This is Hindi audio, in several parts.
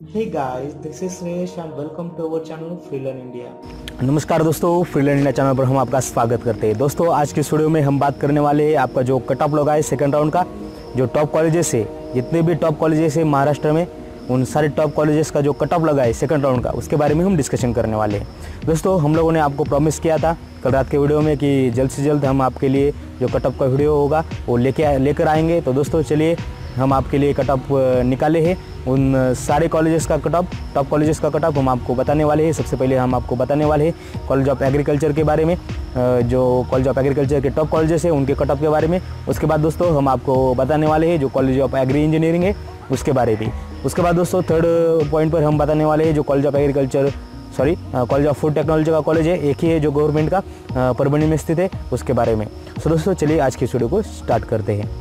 Hey guys, this is Suresh and welcome to our channel Freelan India। नमस्कार दोस्तों, फ्रीलांस इंडिया चैनल पर हम आपका स्वागत करते हैं। दोस्तों आज की वीडियो में हम बात करने वाले हैं आपका जो कट ऑफ लगा है सेकंड राउंड का, जो टॉप कॉलेजेस है, जितने भी टॉप कॉलेजेस है महाराष्ट्र में, उन सारे टॉप कॉलेजेस का जो कट ऑफ लगा है सेकंड राउंड का, उसके बारे में हम डिस्कशन करने वाले हैं। दोस्तों हम लोगों ने आपको प्रॉमिस किया था कल रात के वीडियो में कि जल्द से जल्द हम आपके लिए जो कट ऑफ का वीडियो होगा वो लेकर आएंगे। तो दोस्तों चलिए हम आपके लिए कट ऑफ निकाले हैं, उन सारे कॉलेजेस का कट ऑफ, टॉप कॉलेजेस का कट ऑफ हम आपको बताने वाले हैं। सबसे पहले हम आपको बताने वाले हैं कॉलेज ऑफ एग्रीकल्चर के बारे में, जो कॉलेज ऑफ एग्रीकल्चर के टॉप कॉलेजेस है उनके कट ऑफ के बारे में। उसके बाद दोस्तों हम आपको बताने वाले हैं जो कॉलेज ऑफ एग्री इंजीनियरिंग है उसके बारे में। उसके बाद दोस्तों थर्ड पॉइंट पर हम बताने वाले हैं जो college of agriculture college of food technology का कॉलेज है, एक ही है जो गवर्नमेंट का परभणी में स्थित है, उसके बारे में। तो दोस्तों चलिए आज की वीडियो को स्टार्ट करते हैं।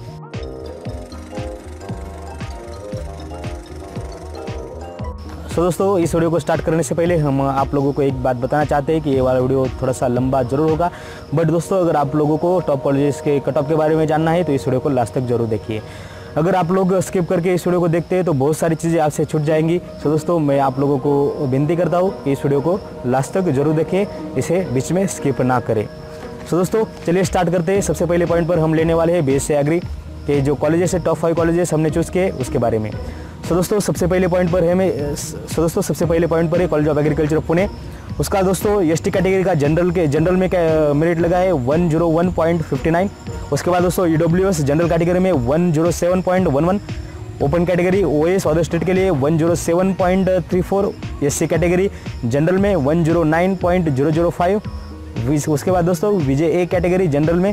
दोस्तों इस वीडियो को स्टार्ट करने से पहले हम आप लोगों को एक बात बताना चाहते हैं कि ये वाला वीडियो थोड़ा सा लंबा जरूर होगा, बट दोस्तों अगर आप लोगों को टॉप कॉलेजेस के कट ऑफ के बारे में जानना है तो इस वीडियो को लास्ट तक जरूर देखिए। अगर आप लोग स्किप करके इस वीडियो को देखते हैं तो बहुत सारी चीज़ें आपसे छूट जाएंगी। तो दोस्तों मैं आप लोगों को विनती करता हूँ कि इस वीडियो को लास्ट तक जरूर देखें, इसे बीच में स्किप ना करें। तो दोस्तों चलिए स्टार्ट करते हैं। सबसे पहले पॉइंट पर हम लेने वाले हैं BSc एग्री के जो कॉलेजेस है, टॉप 5 कॉलेजेस हमने चूज़ किए उसके बारे में। दोस्तों सबसे पहले पॉइंट पर है कॉलेज ऑफ एग्रीकल्चर पुणे। उसका दोस्तों एसटी कैटेगरी का जनरल में मेरिट लगा है 101.59। उसके बाद दोस्तों EWS जनरल कैटेगरी में 107.11, open category OS other state के लिए 107.34, SC कैटेगरी जनरल में 109.005। उसके बाद दोस्तों VJA कैटेगरी जनरल में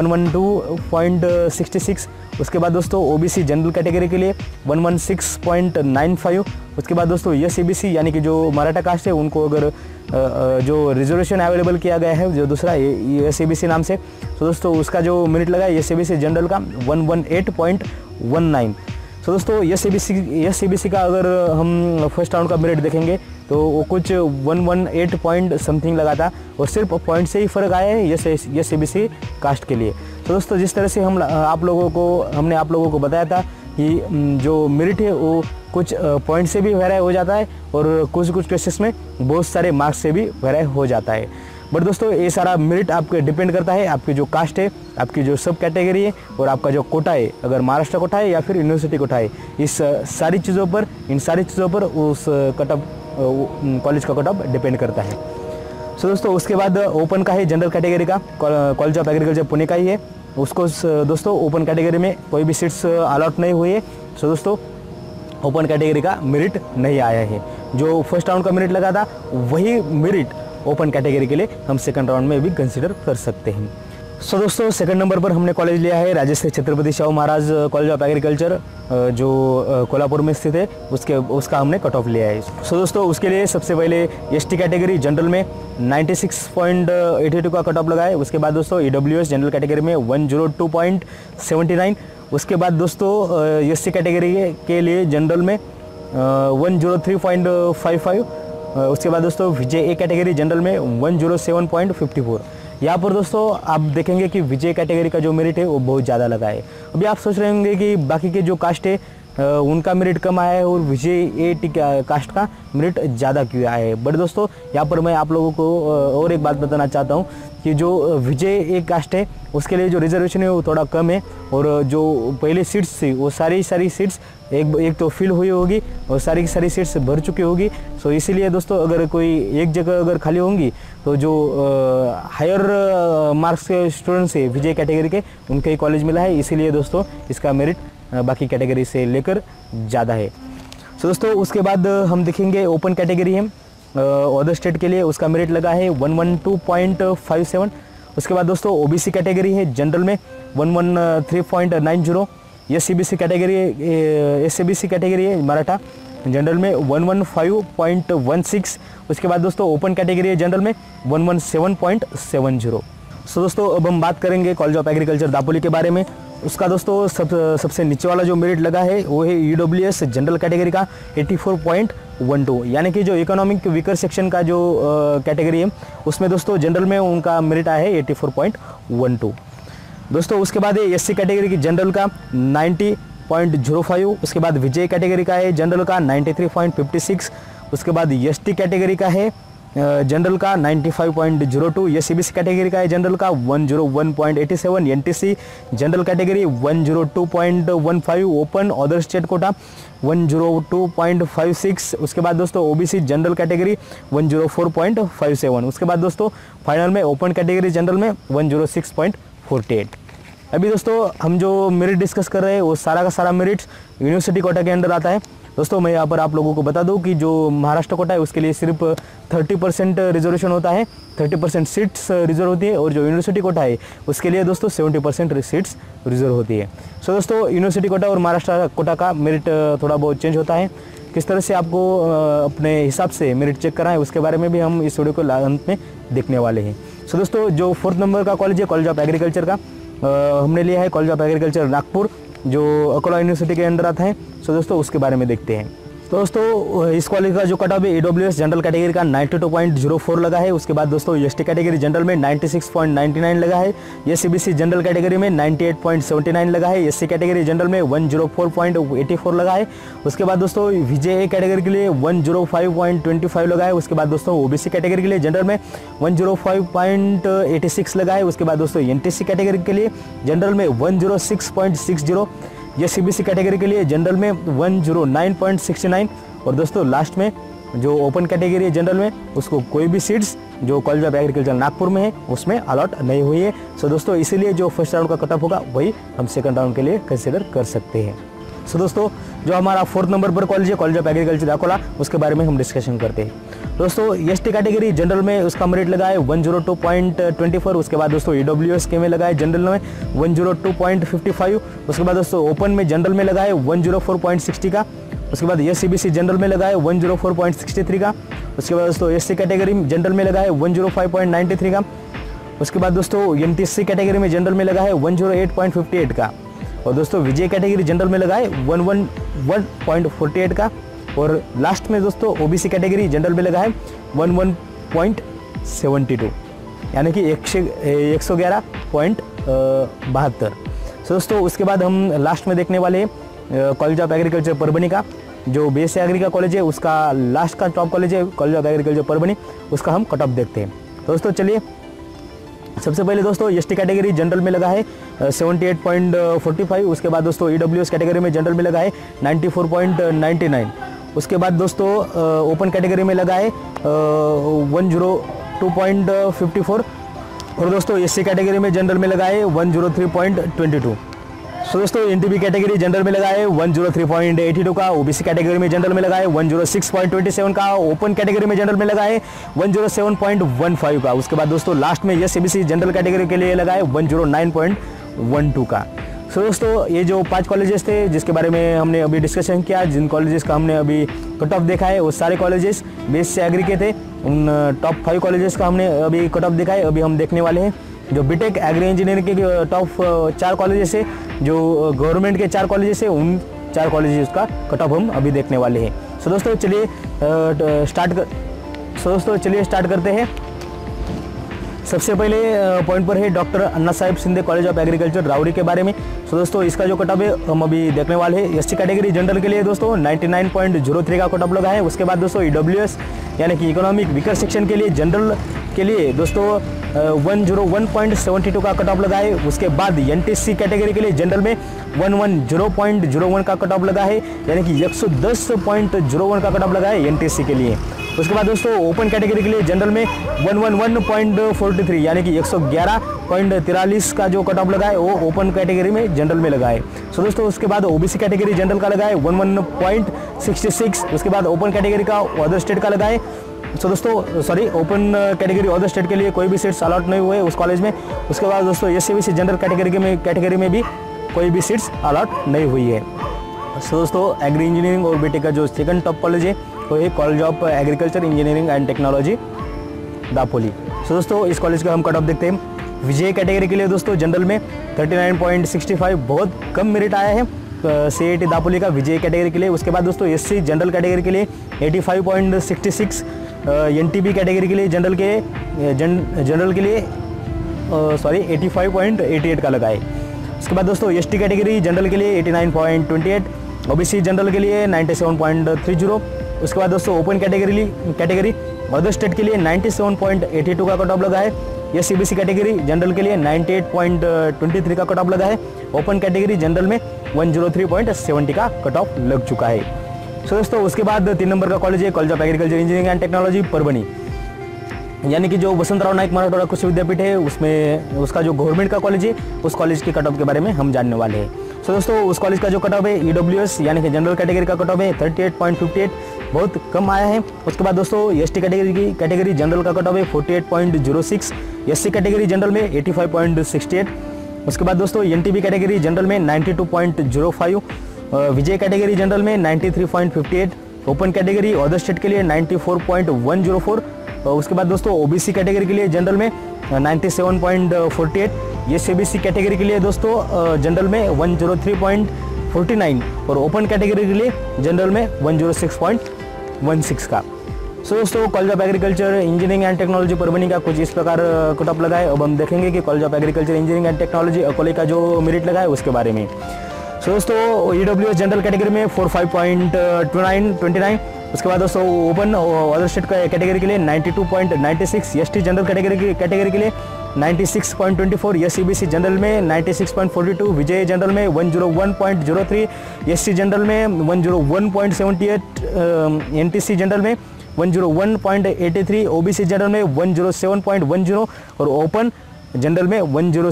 112.66। उसके बाद दोस्तों OBC जनरल कैटेगरी के लिए 116.95। उसके बाद दोस्तों SCBC यानी कि जो मराठा कास्ट है उनको अगर जो रिजर्वेशन अवेलेबल किया गया है जो दूसरा SCBC नाम से, तो दोस्तों उसका जो मेरिट लगा है SCBC जनरल का 118.19। तो दोस्तों SCBC का अगर हम फर्स्ट राउंड का मेरिट देखेंगे तो वो कुछ 118 पॉइंट समथिंग लगा था और सिर्फ पॉइंट से ही फ़र्क आया है SCBC कास्ट के लिए। तो दोस्तों जिस तरह से हमने आप लोगों को बताया था कि जो मेरिट है वो कुछ पॉइंट से भी वेराई हो जाता है और कुछ केसेस में बहुत सारे मार्क्स से भी वेराई हो जाता है। बट दोस्तों ये सारा मेरिट आपके डिपेंड करता है आपकी जो कास्ट है, आपकी जो सब कैटेगरी है और आपका जो कोटा है, अगर महाराष्ट्र कोटा है या फिर यूनिवर्सिटी कोटा है, इन सारी चीज़ों पर उस कट ऑफ कॉलेज का कट ऑफ डिपेंड करता है। सो दोस्तों उसके बाद ओपन का है जनरल कैटेगरी का, कॉलेज ऑफ एग्रीकल्चर पुणे का ही है। उसको दोस्तों ओपन कैटेगरी में कोई भी सीट्स अलॉट नहीं हुई है। सो दोस्तों ओपन कैटेगरी का मेरिट नहीं आया है। जो फर्स्ट राउंड का मेरिट लगा था वही मेरिट ओपन कैटेगरी के लिए हम सेकंड राउंड में भी कंसिडर कर सकते हैं। सो दोस्तों सेकंड नंबर पर हमने कॉलेज लिया है Rajshri Chhatrapati Shahu Maharaj college of agriculture, जो कोल्हापुर में स्थित है, उसका हमने कट ऑफ लिया है। सो दोस्तों उसके लिए सबसे पहले ST कैटेगरी जनरल में 96.82 का कट ऑफ लगा है। उसके बाद दोस्तों EWS जनरल कैटेगरी में 102.79। उसके बाद दोस्तों SC कैटेगरी के लिए जनरल में 103.55। उसके बाद दोस्तों VJA कैटेगरी जनरल में 107.54। यहाँ पर दोस्तों आप देखेंगे कि VJA कैटेगरी का जो मेरिट है वो बहुत ज़्यादा लगा है। अभी आप सोच रहे होंगे कि बाकी के जो कास्ट है उनका मेरिट कम आया है और VJA कास्ट का मेरिट ज़्यादा क्यों आया है। बट दोस्तों यहाँ पर मैं आप लोगों को और एक बात बताना चाहता हूँ कि जो VJA कास्ट है उसके लिए जो रिजर्वेशन है वो थोड़ा कम है और जो पहले सीट्स थी वो सारी सीट्स एक तो फिल हुई होगी और सारी सीट्स भर चुकी होगी। सो इसीलिए दोस्तों अगर कोई एक जगह अगर खाली होंगी तो जो हायर मार्क्स के स्टूडेंट्स है VJA कैटेगरी के उनके ही कॉलेज मिला है, इसीलिए दोस्तों इसका मेरिट बाकी कैटेगरी से लेकर ज़्यादा है। सो दोस्तों उसके बाद हम देखेंगे ओपन कैटेगरी है अदर स्टेट के लिए, उसका मेरिट लगा है 112.57। उसके बाद दोस्तों OBC कैटेगरी है जनरल में 113.90। SCBC कैटेगरी है मराठा जनरल में 115.16। उसके बाद दोस्तों ओपन कैटेगरी है जनरल में 117.70। सो दोस्तों अब हम बात करेंगे कॉलेज ऑफ एग्रीकल्चर दापोली के बारे में। उसका दोस्तों सबसे नीचे वाला जो मेरिट लगा है वो है EWS जनरल कैटेगरी का 84.12, यानी कि जो इकोनॉमिक वीकर सेक्शन का जो कैटेगरी है उसमें दोस्तों जनरल में उनका मेरिट आया है 84.12। दोस्तों उसके बाद SC कैटेगरी की जनरल का 93.05, उसके बाद विजय कैटेगरी का है जनरल का 93.56, उसके बाद एसटी कैटेगरी का है जनरल का 95.02, ये सीबीसी कैटेगरी का है जनरल का 101.87, NTC general category 102.15, open other state quota 102.56, उसके बाद दोस्तों ओबीसी जनरल कैटेगरी 104.57, उसके बाद दोस्तों फाइनल में ओपन कैटेगरी जनरल में 106.48। अभी दोस्तों हम जो मेरिट डिस्कस कर रहे हैं वो सारा का सारा मेरिट यूनिवर्सिटी कोटा के अंडर आता है। दोस्तों मैं यहाँ पर आप लोगों को बता दूं कि जो महाराष्ट्र कोटा है उसके लिए सिर्फ 30% रिजर्वेशन होता है, 30% सीट्स रिजर्व होती है, और जो यूनिवर्सिटी कोटा है उसके लिए दोस्तों 70% सीट्स रिजर्व होती है। सो दोस्तों यूनिवर्सिटी कोटा और महाराष्ट्र कोटा का मेरिट थोड़ा बहुत चेंज होता है, किस तरह से आपको अपने हिसाब से मेरिट चेक करना है उसके बारे में भी हम इस वीडियो को अंत में देखने वाले हैं। सो दोस्तों जो 4th नंबर का कॉलेज है कॉलेज ऑफ एग्रीकल्चर का हमने लिया है कॉलेज ऑफ एग्रीकल्चर नागपुर, जो अकोला यूनिवर्सिटी के अंडर आता है। सो दोस्तों उसके बारे में देखते हैं। तो दोस्तों इस कॉलेज का जो कट ऑफ है ईडब्ल्यूएस जनरल कैटेगरी का 92.04 लगा है, उसके बाद दोस्तों एसटी कैटेगरी जनरल में 96.99 लगा है, ये सीबीसी जनरल कैटेगरी में 98.79 लगा है, एससी कैटेगरी जनरल में 104.84 लगा है, उसके बाद दोस्तों विजय कैटेगरी के लिए 105.25 लगा है, उसके बाद दोस्तों ओबीसी कैटेगरी के लिए जनरल में 105.86 लगा है, उसके बाद दोस्तों एनटीसी कैटेगरी के लिए जनरल में 106.60, ये सीबीसी कैटेगरी के लिए जनरल में 109.69, और दोस्तों लास्ट में जो ओपन कैटेगरी है जनरल में उसको कोई भी सीट्स जो कॉलेज ऑफ एग्रीकल्चर नागपुर में है उसमें अलॉट नहीं हुई है। सो दोस्तों इसीलिए जो फर्स्ट राउंड का कट ऑफ होगा वही हम सेकंड राउंड के लिए कंसिडर कर सकते हैं। सो दोस्तों जो हमारा 4th नंबर पर कॉलेज है कॉलेज ऑफ एग्रीकल्चर अकोला, उसके बारे में हम डिस्कशन करते हैं। दोस्तों एसटी कैटेगरी जनरल में उसका मेरिट लगा है 102.24, उसके बाद दोस्तों ईडब्ल्यूएस के में लगा है जनरल में 102.55, उसके बाद दोस्तों ओपन में जनरल में लगा है 104.60 का, उसके बाद एससीबीसी जनरल में लगा है 104.63 का, उसके बाद दोस्तों एससी कैटेगरी जनरल में लगा है 105.93 का, उसके बाद दोस्तों एनटीसी कैटेगरी में जनरल में लगा है 108.58 का, और दोस्तों विजय कैटेगरी जनरल में लगा है 111.48 का, और लास्ट में दोस्तों ओबीसी कैटेगरी जनरल में लगा है 11.72, यानी कि 111.72। सो दोस्तों उसके बाद हम लास्ट में देखने वाले हैं कॉलेज ऑफ एग्रीकल्चर परभनी का, जो बीएससी एग्री का कॉलेज है उसका लास्ट का टॉप कॉलेज है कॉलेज ऑफ एग्रीकल्चर परभनी, उसका हम कट ऑफ देखते हैं। दोस्तों चलिए सबसे पहले दोस्तों एसटी कैटेगरी जनरल में लगा है 78.45, उसके बाद दोस्तों ईडब्ल्यूएस कैटेगरी में जनरल में लगा है 94.99, उसके बाद दोस्तों ओपन कैटेगरी में लगा है 102.54, और दोस्तों एससी कैटेगरी में जनरल में लगा है 103.22। सो दोस्तों एनटीबी कैटेगरी जनरल में लगा है 103.82 का, ओबीसी कैटेगरी में जनरल में लगा है 106.27 का, ओपन कैटेगरी में जनरल में लगा है 107.15 का, उसके बाद दोस्तों लास्ट में एससीबीसी जनरल कैटेगरी के लिए लगा है 109.12 का। सो दोस्तों ये जो 5 कॉलेजेस थे जिसके बारे में हमने अभी डिस्कशन किया, जिन कॉलेजेस का हमने अभी कट ऑफ देखा है वो सारे कॉलेजेस बीएससी एग्री के थे, उन टॉप 5 कॉलेजेस का हमने अभी कट ऑफ देखा है। अभी हम देखने वाले हैं जो बीटेक एग्री इंजीनियरिंग के टॉप 4 कॉलेजेस है, जो गवर्नमेंट के 4 कॉलेजेस है, उन 4 कॉलेजेस का कट ऑफ हम अभी देखने वाले हैं। सो दोस्तों चलिए स्टार्ट करते हैं। सबसे पहले पॉइंट पर है doctor Anna Saheb Shinde college of agriculture Rahuri के बारे में। सो दोस्तों इसका जो कट ऑफ है हम अभी देखने वाले हैं। एसटी कैटेगरी जनरल के लिए दोस्तों 99.03 का कट ऑफ लगा है। उसके बाद दोस्तों ईडब्ल्यूएस यानी कि इकोनॉमिक वीकर सेक्शन के लिए जनरल के लिए दोस्तों 101.72 का कट ऑफ लगा है। उसके बाद एनटीसी कैटेगरी के लिए जनरल में 110.01 का कट ऑफ लगा है, यानी कि 110.01 का कट ऑफ लगा है एनटीसी के लिए। उसके बाद दोस्तों ओपन कैटेगरी के लिए जनरल में 111.43 यानी कि 111.43 का जो कट ऑफ लगा है वो ओपन कैटेगरी में जनरल में लगा है। सो दोस्तों उसके बाद ओबीसी कैटेगरी जनरल का लगा है 11.66। उसके बाद ओपन कैटेगरी का अदर स्टेट का लगा है। सो दोस्तों sorry open category other state के लिए कोई भी सीट्स अलॉट नहीं हुए उस कॉलेज में। उसके बाद दोस्तों एससीबीसी जनरल कैटेगरी में भी कोई भी सीट्स अलॉट नहीं हुई है। सो दोस्तों एग्री इंजीनियरिंग और बीटेक का जो सेकंड टॉप कॉलेज है वो है college of agriculture engineering and technology Dapoli. So दोस्तों इस कॉलेज का हम कट ऑफ देखते हैं। विजय कैटेगरी के लिए दोस्तों जनरल में 39.65 बहुत कम मेरिट आया है सीएटी दापोली का विजय कैटेगरी के लिए। उसके बाद दोस्तों एससी जनरल कैटेगरी के लिए 85.66, एनटीबी कैटेगरी के लिए जनरल के लिए 85.88 का लगा है। उसके बाद दोस्तों एसटी कैटेगरी जनरल के लिए 89.28, ओबीसी जनरल के लिए 97.30। उसके बाद दोस्तों ओपन कैटेगरी अदर स्टेट के लिए 97.82 का कट ऑफ लगा है। एस सीबीसी कैटेगरी जनरल के लिए 98.23 का कट ऑफ लगा है। ओपन कैटेगरी जनरल में 103.70 का कट ऑफ लग चुका है। सो दोस्तों उसके बाद 3 नंबर का कॉलेज है college of agriculture engineering and technology Parbhani, यानी कि जो वसंतराव नाईक मराठवाड़ा कृषि विद्यापीठ है उसमें उसका जो गवर्नमेंट का कॉलेज है उस कॉलेज के कट ऑफ के बारे में हम जानने वाले हैं। सो दोस्तों उस कॉलेज का जो कट ऑफ है ईडब्ल्यूएस यानी कि जनरल कैटेगरी का कट ऑफ है 38.58, बहुत कम आया है। उसके बाद दोस्तों एसटी कैटेगरी जनरल का कट ऑफ है 48.06, एससी कैटेगरी जनरल में 85.68। उसके बाद दोस्तों एनटीबी कैटेगरी जनरल में 92.05, विजय कैटेगरी जनरल में 93.58, ओपन कैटेगरी अदर स्टेट के लिए 94.104। उसके बाद दोस्तों ओबीसी कैटेगरी के लिए जनरल में 97.48, ये सीबीसी कैटेगरी के लिए दोस्तों जनरल में 103.49 और ओपन कैटेगरी के लिए जनरल में 106.16 का। सो दोस्तों college of agriculture engineering and technology Parbhani का कुछ इस प्रकार कट ऑफ लगा है। अब हम देखेंगे कि college of agriculture engineering and technology Akole का जो मेरिट लगा है उसके बारे में। सो दोस्तों ईडब्ल्यूएस जनरल कैटेगरी में 45.29, उसके बाद दोस्तों ओपन अदर स्टेट कैटेगरी के लिए 92.96, एसटी जनरल कैटेगरी के लिए 96.24, एस सीबीसी जनरल में 96.42, विजय जनरल में 101.03, एससी जनरल में 101.78, एनटीसी जनरल में 101.83, ओबीसी जनरल में 107.10 और ओपन जनरल में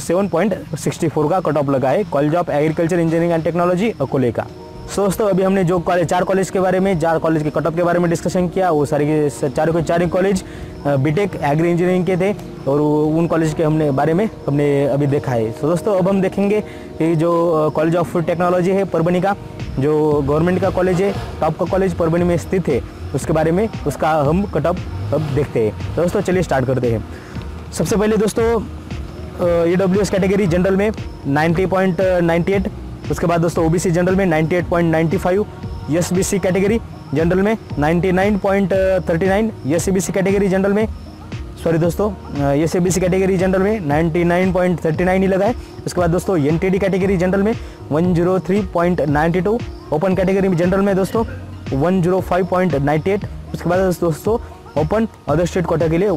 107.64 का कट ऑफ लगा है college of agriculture engineering and technology Akole का। सो दोस्तों अभी हमने जो चार कॉलेज के बारे में, 4 कॉलेज के कट ऑफ के बारे में डिस्कशन किया, वो सारे के चारों के 4 कॉलेज बीटेक एग्री इंजीनियरिंग के थे और उन कॉलेज के बारे में हमने अभी देखा है। सो दोस्तों अब हम देखेंगे कि जो कॉलेज ऑफ टेक्नोलॉजी है परभनी का, जो गवर्नमेंट का कॉलेज है, टॉप का कॉलेज परभनी में स्थित है, उसके बारे में उसका हम कट ऑफ अब देखते हैं। तो दोस्तों चलिए स्टार्ट करते हैं। सबसे पहले दोस्तों ईडब्ल्यूएस कैटेगरी जनरल में 90.98, उसके बाद दोस्तों ओबीसी जनरल में 98.95, एसबीसी कैटेगरी जनरल में 99.39, एससीबीसी कैटेगरी जनरल में एससीबीसी कैटेगरी जनरल में 99.39 ही लगा है। उसके बाद दोस्तों एनटीडी कैटेगरी जनरल में 103.92, ओपन कैटेगरी जनरल में दोस्तों 105.98, उसके बाद दोस्तों ओपन अदर स्टेट कोटा के लिए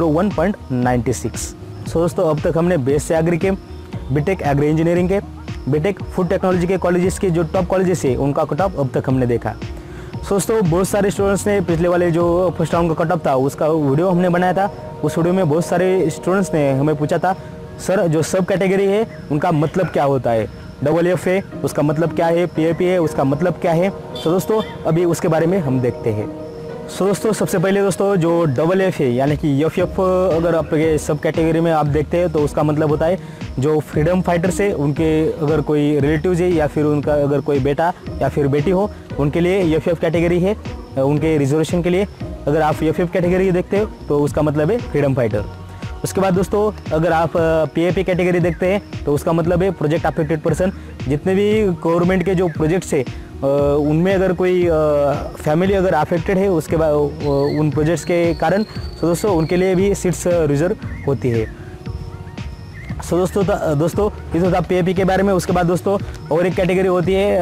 101.96। सो दोस्तों अब तक हमने बेस से एग्री के, बीटेक एग्री इंजीनियरिंग के, बीटेक फूड टेक्नोलॉजी के कॉलेजेस के जो टॉप कॉलेजेस है उनका कट ऑफ अब तक हमने देखा। सो दोस्तों बहुत सारे स्टूडेंट्स ने पिछले वाले जो फर्स्ट राउंड का कट ऑफ था उसका वीडियो हमने बनाया था। उस वीडियो में बहुत सारे स्टूडेंट्स ने हमें पूछा था सर जो सब कैटेगरी है उनका मतलब क्या होता है, FF है उसका मतलब क्या है, PAP है उसका मतलब क्या है। सो दोस्तों अभी उसके बारे में हम देखते हैं। सो दोस्तों सबसे पहले दोस्तों जो FF है यानी कि FF अगर आपके सब कैटेगरी में आप देखते हैं तो उसका मतलब होता है जो फ्रीडम फाइटर्स है उनके अगर कोई रिलेटिव्स है या फिर उनका अगर कोई बेटा या फिर बेटी हो उनके लिए FF कैटेगरी है, उनके रिजर्वेशन के लिए अगर आप FF कैटेगरी देखते हो तो उसका मतलब है फ्रीडम फाइटर। उसके बाद दोस्तों अगर आप PAP कैटेगरी देखते हैं तो उसका मतलब है प्रोजेक्ट अफेक्टेड पर्सन। जितने भी गवर्नमेंट के जो प्रोजेक्ट्स है उनमें अगर कोई फैमिली अगर अफेक्टेड है उसके बाद उन प्रोजेक्ट्स के कारण सो दोस्तों उनके लिए भी सीट्स रिजर्व होती है। सो दोस्तों इस होता PAP के बारे में। उसके बाद दोस्तों और एक कैटेगरी होती है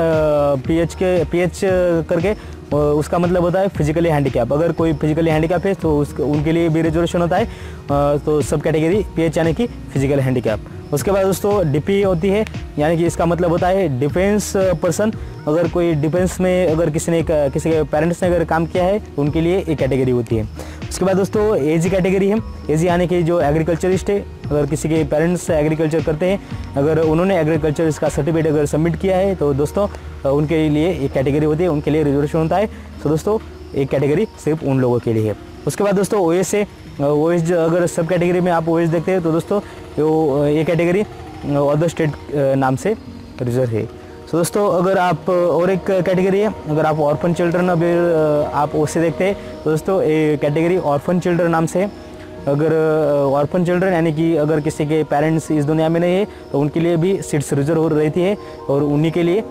PH करके, उसका मतलब होता है फिजिकली हैंडीकैप। अगर कोई फिजिकली हैंडीकैप है तो उनके लिए भी रिजर्वेशन होता है। तो सब कैटेगरी PH यानी कि फिजिकल हैंडीकैप। उसके बाद दोस्तों DP होती है यानी कि इसका मतलब होता है डिफेंस पर्सन। अगर कोई डिफेंस में अगर किसी के पेरेंट्स ने अगर काम किया है तो उनके लिए एक कैटेगरी होती है। उसके बाद दोस्तों AG कैटेगरी है। AG यानी कि जो एग्रीकल्चरिस्ट है, अगर किसी के पेरेंट्स एग्रीकल्चर करते हैं, अगर उन्होंने एग्रीकल्चर का सर्टिफिकेट अगर सबमिट किया है तो दोस्तों उनके लिए एक कैटेगरी होती है, उनके लिए रिजर्वेशन होता है। तो दोस्तों एक कैटेगरी सिर्फ उन लोगों के लिए है। उसके बाद दोस्तों OS है। OS अगर सब कैटेगरी में आप OS देखते हैं तो दोस्तों ये कैटेगरी अदर स्टेट नाम से रिजर्व है। तो दोस्तों अगर आप और एक कैटेगरी है, अगर आप ऑर्फन चिल्ड्रन अगर आप OC देखते हैं तो दोस्तों ये कैटेगरी ऑर्फन चिल्ड्रन नाम से है। अगर ऑर्फन चिल्ड्रन यानी कि अगर किसी के पेरेंट्स इस दुनिया में नहीं है तो उनके लिए भी सीट्स रिजर्व हो रहती है और उन्हीं के लिए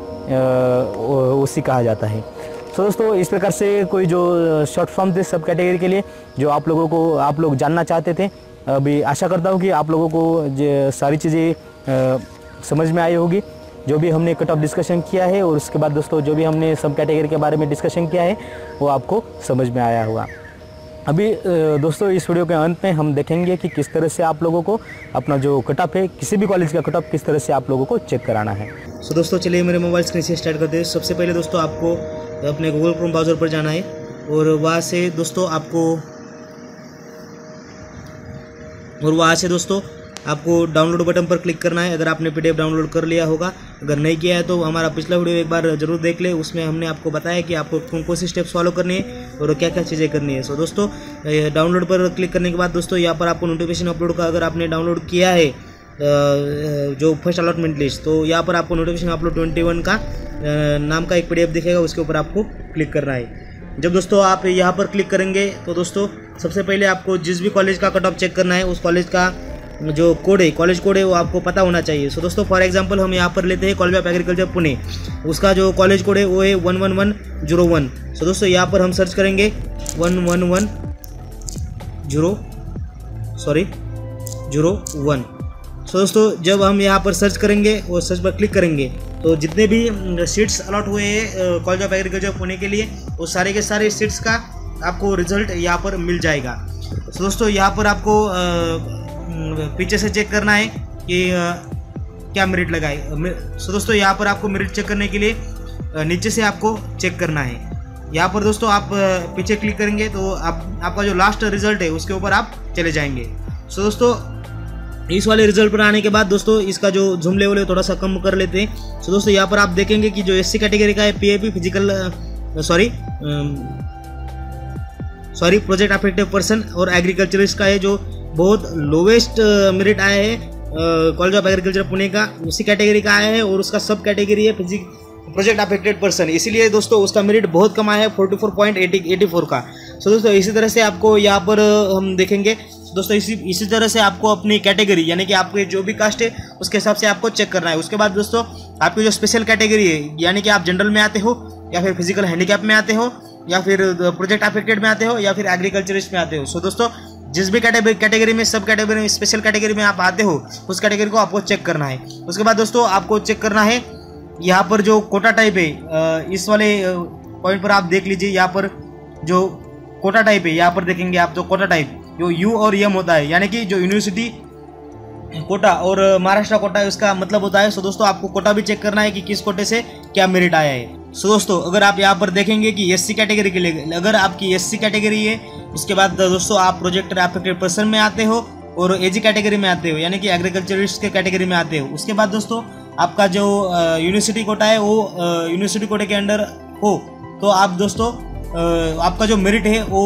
OC कहा जाता है। सो दोस्तों इस प्रकार से कोई जो शॉर्ट फॉर्म थे सब कैटेगरी के लिए जो आप लोग जानना चाहते थे। अभी आशा करता हूँ कि आप लोगों को सारी चीज़ें समझ में आई होगी, जो भी हमने कट ऑफ डिस्कशन किया है, और उसके बाद दोस्तों जो भी हमने सब कैटेगरी के बारे में डिस्कशन किया है वो आपको समझ में आया होगा। अभी दोस्तों इस वीडियो के अंत में हम देखेंगे कि किस तरह से आप लोगों को अपना जो कट ऑफ है, किसी भी कॉलेज का कट ऑफ किस तरह से आप लोगों को चेक कराना है। सो दोस्तों चलिए मेरे मोबाइल स्क्रीन से स्टार्ट करते हैं। सबसे पहले दोस्तों आपको अपने गूगल क्रोम ब्राउज़र पर जाना है और वहाँ से दोस्तों आपको डाउनलोड बटन पर क्लिक करना है। अगर आपने PDF डाउनलोड कर लिया होगा, अगर नहीं किया है तो हमारा पिछला वीडियो एक बार जरूर देख ले, उसमें हमने आपको बताया कि आपको कौन कौन सी स्टेप्स फॉलो करनी है और क्या क्या चीज़ें करनी है। सो दोस्तों डाउनलोड पर क्लिक करने के बाद दोस्तों यहाँ पर आपको नोटिफिकेशन अपलोड का अगर आपने डाउनलोड किया है जो फर्स्ट अलॉटमेंट लिस्ट, तो यहाँ पर आपको नोटिफिकेशन अपलोड 21 का नाम का एक PDF दिखेगा, उसके ऊपर आपको क्लिक करना है। जब दोस्तों आप यहाँ पर क्लिक करेंगे तो दोस्तों सबसे पहले आपको जिस भी कॉलेज का कट ऑफ चेक करना है, उस कॉलेज का जो कोड है, कॉलेज कोड है, वो आपको पता होना चाहिए। सो दोस्तों फॉर एग्जांपल हम यहाँ पर लेते हैं कॉलेज ऑफ एग्रीकल्चर पुणे, उसका जो कॉलेज कोड है वो है 11101। सो दोस्तों यहाँ पर हम सर्च करेंगे 11101। सो दोस्तों जब हम यहाँ पर सर्च करेंगे और सर्च पर क्लिक करेंगे तो जितने भी सीट्स अलॉट हुए हैं कॉलेज ऑफ एग्रीकल्चर पुणे के लिए, वो सारे के सारे सीट्स का आपको रिजल्ट यहाँ पर मिल जाएगा। सो दोस्तों यहाँ पर आपको पीछे से चेक करना है कि क्या मेरिट लगा है। सो दोस्तों यहाँ पर आपको मेरिट चेक करने के लिए नीचे से आपको चेक करना है। यहाँ पर दोस्तों आप पीछे क्लिक करेंगे तो आपका जो लास्ट रिजल्ट है उसके ऊपर आप चले जाएंगे। सो दोस्तों इस वाले रिजल्ट पर आने के बाद दोस्तों इसका जो जूम लेवल है थोड़ा सा कम कर लेते हैं। सो दोस्तों यहाँ पर आप देखेंगे कि जो SC कैटेगरी का है PAP प्रोजेक्ट अफेक्टिव पर्सन, और एग्रीकल्चरिस्ट का है जो बहुत लोवेस्ट मेरिट आया है कॉलेज ऑफ एग्रीकल्चर पुणे का, उसी कैटेगरी का आया है, और उसका सब कैटेगरी है प्रोजेक्ट अफेक्टेड पर्सन, इसीलिए दोस्तों उसका मेरिट बहुत कम आया है 44.84 का। सो दोस्तों इसी तरह से आपको यहाँ पर हम देखेंगे दोस्तों इसी तरह से आपको अपनी कैटेगरी यानी कि आपके जो भी कास्ट है उसके हिसाब से आपको चेक करना है। उसके बाद दोस्तों आपकी जो स्पेशल कैटेगरी है, यानी कि आप जनरल में आते हो या फिर फिजिकल हैंडीकैप में आते हो या फिर प्रोजेक्ट अफेक्टेड में आते हो या फिर एग्रीकल्चरिस्ट में आते हो। सो दोस्तों जिस भी कैटेगरी में, सब कैटेगरी में, स्पेशल कैटेगरी में आप आते हो उस कैटेगरी को आपको चेक करना है। उसके बाद दोस्तों आपको चेक करना है यहाँ पर जो कोटा टाइप है, इस वाले पॉइंट पर आप देख लीजिए। यहाँ पर जो कोटा टाइप है, यहाँ पर देखेंगे आप जो कोटा टाइप जो U और M होता है, यानी कि जो यूनिवर्सिटी कोटा और महाराष्ट्र कोटा है उसका मतलब होता है। सो दोस्तों आपको कोटा भी चेक करना है कि किस कोटे से क्या मेरिट आया है। सो दोस्तों अगर आप यहाँ पर देखेंगे कि SC कैटेगरी के लिए, अगर आपकी SC कैटेगरी है, उसके बाद दोस्तों आप प्रोजेक्ट अफेक्टेड पर्सन में आते हो और AG कैटेगरी में आते हो, यानी कि एग्रीकल्चरिस्ट के कैटेगरी में आते हो। उसके बाद दोस्तों आपका जो यूनिवर्सिटी कोटा है वो यूनिवर्सिटी कोटे के अंडर हो, तो आप दोस्तों आपका जो मेरिट है वो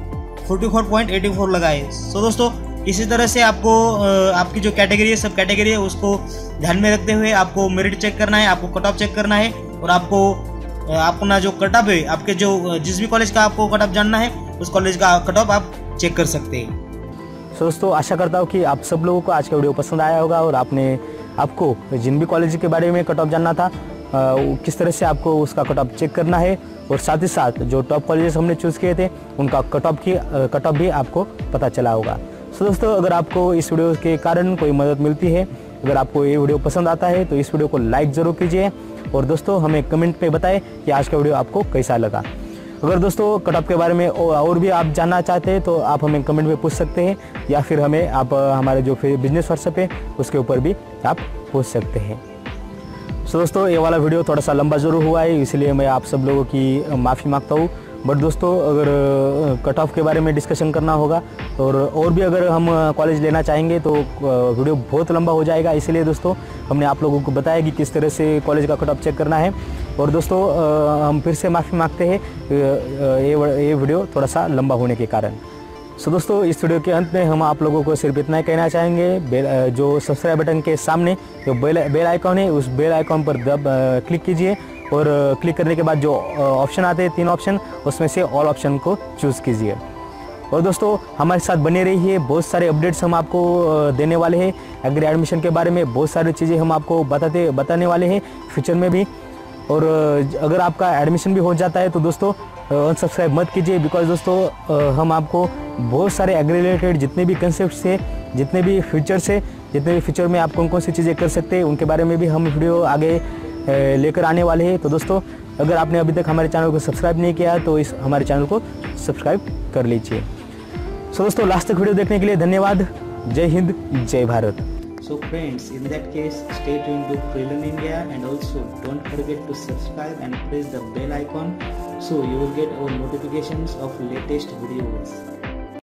44.84 लगा है। सो दोस्तों इसी तरह से आपको आपकी जो कैटेगरी है, सब कैटेगरी है, उसको ध्यान में रखते हुए आपको मेरिट चेक करना है, आपको कट ऑफ चेक करना है, और आपको अपना जो कट ऑफ है, आपके जो जिस भी कॉलेज का आपको कट ऑफ जानना है उस कॉलेज का कट ऑफ आप चेक कर सकते हैं। सो दोस्तों आशा करता हूँ कि आप सब लोगों को आज का वीडियो पसंद आया होगा, और आपको जिन भी कॉलेज के बारे में कट ऑफ जानना था किस तरह से आपको उसका कट ऑफ चेक करना है, और साथ ही साथ जो टॉप कॉलेजेस हमने चूज़ किए थे उनका कट ऑफ भी आपको पता चला होगा। सो दोस्तों अगर आपको इस वीडियो के कारण कोई मदद मिलती है, अगर आपको ये वीडियो पसंद आता है तो इस वीडियो को लाइक ज़रूर कीजिए, और दोस्तों हमें कमेंट में बताएं कि आज का वीडियो आपको कैसा लगा। अगर दोस्तों कट ऑफ के बारे में और भी आप जानना चाहते हैं तो आप हमें कमेंट में पूछ सकते हैं, या फिर हमें आप हमारे जो बिजनेस व्हाट्सएप है उसके ऊपर भी आप पूछ सकते हैं। सो दोस्तों ये वाला वीडियो थोड़ा सा लंबा ज़रूर हुआ है, इसलिए मैं आप सब लोगों की माफ़ी मांगता हूँ। बट दोस्तों अगर कट ऑफ के बारे में डिस्कशन करना होगा और भी अगर हम कॉलेज लेना चाहेंगे तो वीडियो बहुत लंबा हो जाएगा, इसलिए दोस्तों हमने आप लोगों को बताया कि किस तरह से कॉलेज का कट ऑफ चेक करना है। और दोस्तों हम फिर से माफ़ी मांगते हैं ये वीडियो थोड़ा सा लंबा होने के कारण। सो दोस्तों इस वीडियो के अंत में हम आप लोगों को सिर्फ इतना ही कहना चाहेंगे, जो सब्सक्राइब बटन के सामने जो बेल आइकॉन है उस बेल आइकॉन पर क्लिक कीजिए, और क्लिक करने के बाद जो ऑप्शन आते हैं 3 ऑप्शन, उसमें से ऑल ऑप्शन को चूज़ कीजिए। और दोस्तों हमारे साथ बने रहिए, बहुत सारे अपडेट्स हम आपको देने वाले हैं एग्री एडमिशन के बारे में, बहुत सारी चीज़ें हम आपको बताने वाले हैं फ्यूचर में भी। और अगर आपका एडमिशन भी हो जाता है तो दोस्तों अनसब्सक्राइब मत कीजिए, बिकॉज दोस्तों हम आपको बहुत सारे एग्री रिलेटेड जितने भी कंसेप्ट है, जितने भी फीचर्स है, जितने भी फीचर में आप कौन कौन सी चीज़ें कर सकते हैं उनके बारे में भी हम वीडियो आगे लेकर आने वाले हैं। तो दोस्तों अगर आपने अभी तक हमारे चैनल को सब्सक्राइब नहीं किया तो इस हमारे चैनल को सब्सक्राइब कर लीजिए। सो दोस्तों लास्ट तक वीडियो देखने के लिए धन्यवाद। जय हिंद, जय Bharat. So friends, in that case, stay tuned to Freelan India, and also don't forget to subscribe and press the bell icon so you will get our notifications of latest videos.